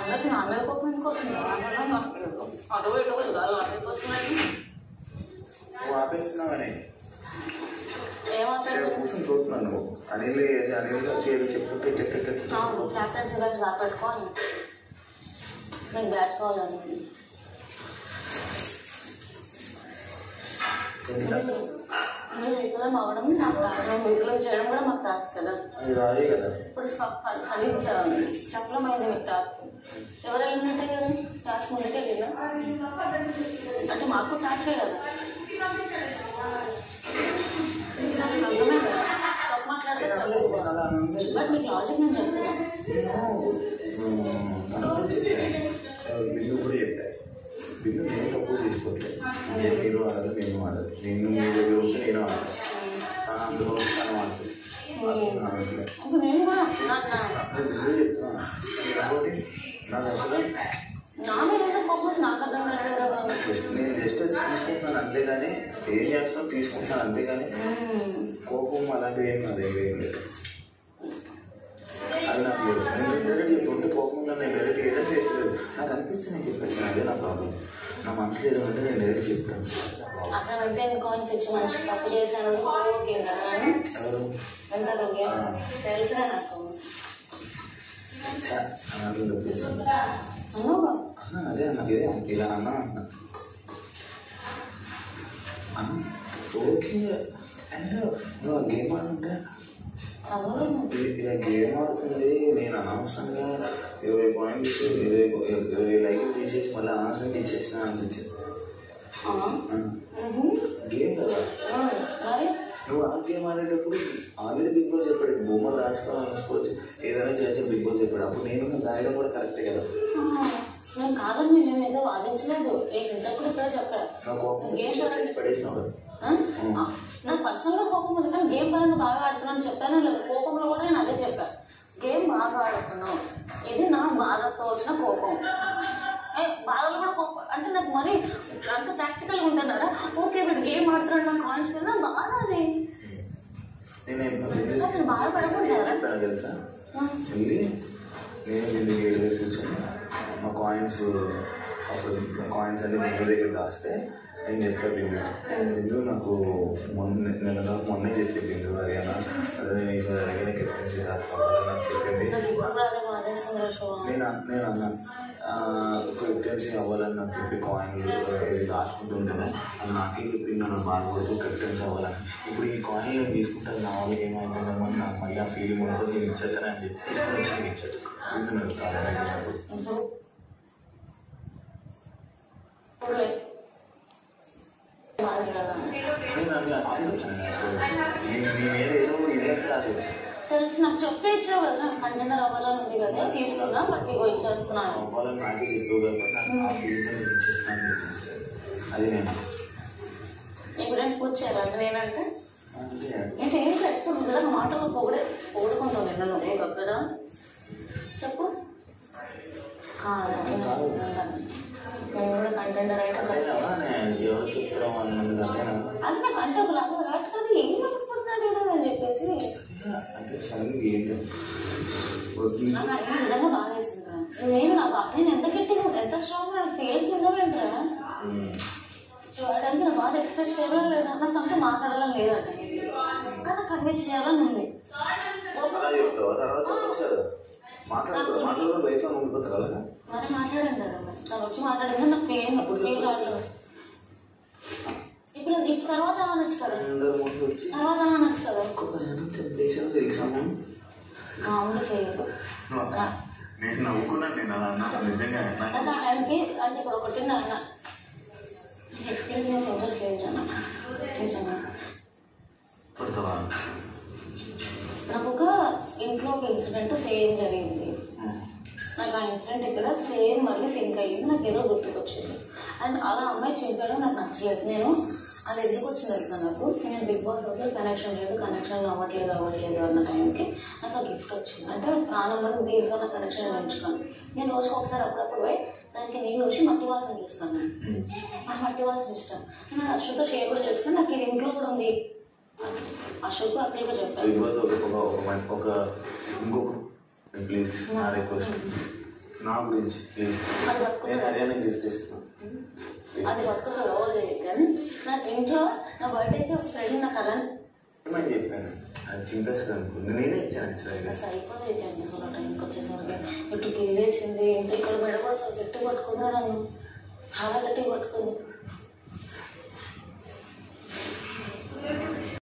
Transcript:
అందరికి నా మీద కోపం ఎందుకు వస్తుంది? అటు ఇటు కాదు అందరికి వస్తున్నాయి. నువ్వు ఆపేస్తున్నావని ఏమాపేది కూర్చొని చూస్తున్నాను. నువ్వు అనిల్ చెప్తుంటే క్యాప్టెన్సీ బ్యాచ్ దాపెట్టుకోని నేను బ్యాచ్ కావాలని మీరు విఫలం అవ్వడం నాకు మేము విఫలం చేయడం కూడా మాకు టాస్క్ కదా. ఇప్పుడు సఫలమైంది మీకు టాస్క్. ఎవరు వెళ్ళినట్టే కదా టాస్క్ ముందుకే లేదా అంటే మాకు టాస్కే కదా. అర్థమే కదా తప్పు మాట్లాడితే చదువు. బట్ మీకు లాజిక్ నేను చెప్తున్నాను. బిల్లు కూడా చెప్పాను. బిల్లు నేను తక్కువ తీసుకోవట్లేదు. మీరు ఆడదు నేను ఆడదు. నేను మీ దగ్గర వస్తే నేను ఆడతాను. అందులో తను ఆడుతుంది. నేను కూడా బిల్లు చెప్తున్నాను కాబట్టి నాకు అసలు నా మీద కోపం నాకు అర్థం కాలేదు. నేను జస్ట్ తీసుకుంటున్నాను అంతేగాని ఏం చేస్తున్నావు తీసుకుంటున్నాను అంతేగాని కోపం అలాంటివి ఏం కాదు. ఏం లేదు అది నాకు లేదు. నేను డైరెక్ట్ తొంటే కోపం ఉందని నేను డైరెక్ట్ ఏదో చేస్తే లేదు. నాకు అనిపిస్తే నేను చెప్పేస్తాను. అదే నా ప్రాబ్లం. నా మనసులో ఏదో అంటే నేను డైరెక్ట్ చెప్తాను. అక్కడ అంటే కాయిన్స్ ఇచ్చి మంచి తప్పు చేశాను ఓకే కదా. ఎంత తెలుసా నాకు చేస్తాను అన్న. అదే నాకు ఇదే ఇలా అన్నా అన్న ఓకే. అండ్ నువ్వు ఆ గేమ్ ఆడుతుంటే ఇలా గేమ్ ఆడుతుంది. నేను అనవసరంగా 20 పాయింట్స్ 20 లైక్లు తీసేసి మళ్ళీ అనవసరంగా ఇచ్చేసిన అనిపించింది. గేమ్ కదా. నువ్వు ఆ గేమ్ ఆడేటప్పుడు ఆల్రెడీ బిగ్ బాస్ చెప్పాడు బొమ్మలు దాచుకోవాలని చూసుకోవచ్చు ఏదైనా చేయొచ్చు బిగ్ బాస్ చెప్పాడు. అప్పుడు నేను దాయడం కూడా కరెక్టే కదా. నేను కాదని నేను ఏదో వాదించలేదు. ఇంతప్పుడు ఇక్కడ చెప్పాను పడేసినావు. నాకు పర్సనల్గా కోపం ఉంది కానీ గేమ్ పరంగా బాగా ఆడుతున్నాను చెప్పాను లేదు. కోపంలో కూడా నేను అదే చెప్పాను. గేమ్ బాగా ఆడుతున్నావు ఇది నా బాధతో వచ్చిన కోపం. బాధలు కూడా కోపం అంటే నాకు మరి అంత ప్రాక్టికల్గా ఉంటున్నారా? ఓకే వీడు గేమ్ ఆడుతున్నాడు నాకు కాయిన్స్ కదా బాధ. అది నేను బాధపడకుండా తెలుసా నేను ఏడు కూర్చొని మా కాయిన్స్ అప్పుడు కాయిన్స్ అన్ని ముందు దగ్గర కాస్తే నేను చెప్పాను బిందు నాకు మొన్నే చెప్పి బిందు అది అన్న అదే నేను ఈసారి అలాగే కెప్టెన్సీ రాసుకోవాలి నాకు చెప్పింది. నేను అన్నాను కెప్టెన్సీ అవ్వాలని నాకు చెప్పి కాయిన్లు ఇది రాసుకుంటుంటేనే అది నాకే చెప్పింది. నన్ను బాధపడుతూ కెప్టెన్సీ అవ్వాలని. ఇప్పుడు ఈ కాయిన్ నేను తీసుకుంటాను నా వాళ్ళకి ఏమైంటుందేమో అని నాకు మళ్ళీ ఆ ఫీలింగ్ ఉంటుంది. నేను ఇచ్చేస్తాను అని చెప్పి ఇచ్చాడు. వింటున్నాను చాలా తెలుసు నాకు చెప్పే ఇచ్చావు కదా. కంటైనర్ అవ్వాలని ఉంది కదా తీసుకుందా బట్టి ఇచ్చేస్తున్నాను. అది నేను ఎప్పుడైనా కూర్చారా నేనంటే నేనేం ఎప్పుడు కదా మాటలు పొగుడుకుంటావు నిన్న నువ్వు అక్కడ చెప్పు. నేను కూడా కంటైనర్ అయితే అది నాకు అంటే ఒక లాగా రాదు కదా ఏం అనుకుంటున్నాడు అని చెప్పేసి నిజంగా బాగా వేసిందిరా. నేను ఎంత గట్టిగా ఎంత స్ట్రాంగ్ నాకు ఫీలింగ్స్ ఉండవేంట్రా చూడడానికి నా బాధ ఎక్స్ప్రెస్ చేయాలని లేదా నాకు అంతా మాట్లాడాలని లేదంట కానీ నాకు కన్వే చేయాలని ఉంది. మరి మాట్లాడాను కదా తను వచ్చి మాట్లాడింది నాకు ఫీలింగ్ ఫీల్ కావట్లేదు. ఇప్పుడు నీకు తర్వాత అనొచ్చు కదా తర్వాత అనొచ్చు కదా. మామూలు చేయదు నేను నవ్వుకున్నాను. నేను అలా అన్నాను నిజంగా నాకు ఆ టైంకి అంటే ఇప్పుడు ఒకటి అన్న ఎక్స్ప్లెయిన్ చేసే ఇంట్రెస్ట్ లేదు అన్న నిజంగా. నాకు ఒక ఇంట్లో ఒక ఇన్సిడెంట్ సేమ్ జరిగింది. నాకు ఆ ఇన్సిడెంట్ ఇక్కడ సేమ్ మళ్ళీ సింక్ అయ్యింది. నాకు ఏదో గుర్తుకొచ్చింది. అండ్ అలా అమ్మాయి చెప్పడం నాకు నచ్చలేదు. నేను అది ఎందుకు వచ్చింది తెలుసా నాకు నేను బిగ్ బాస్ అసలు కనెక్షన్ లేదు అవ్వట్లేదు అన్న టైంకి నాకు ఆ గిఫ్ట్ వచ్చింది. అంటే ప్రాణం వరకు దీంతో నా కనెక్షన్ పెంచుకోను. నేను రోజుకి ఒకసారి అప్పుడప్పుడు పోయి దానికి నీళ్ళు వచ్చి మట్టి వాసన చూస్తాను. నేను ఆ మట్టి వాసన ఇష్టం. నేను అశ్వతో షేర్ కూడా చేసుకుని నాకు ఇది ఇంట్లో కూడా ఉంది. అశోక్ అక్కడికి చెప్పాను. నా గురించి ప్లీజ్ నేను హర్యానా గిఫ్ట్ ఇస్తున్నాను. అది బతుకుతా రోజు కానీ నాకు ఇంట్లో నా బర్త్డేకి ఒక ఫ్రెండ్ నాకు అలా ఏమని చెప్పాను అది చింపేస్తుంది అనుకుంది. నేనే ఇచ్చాను యాక్చువల్గా. అయిపోతుంది ఎపిసోడ్ ఆ టైంకి వచ్చేసరికి ఇటు కిల్లేసింది ఇంత ఇక్కడ మెడబడుతుంది గట్టి పట్టుకున్నా నన్ను చాలా గట్టి పట్టుకుంది.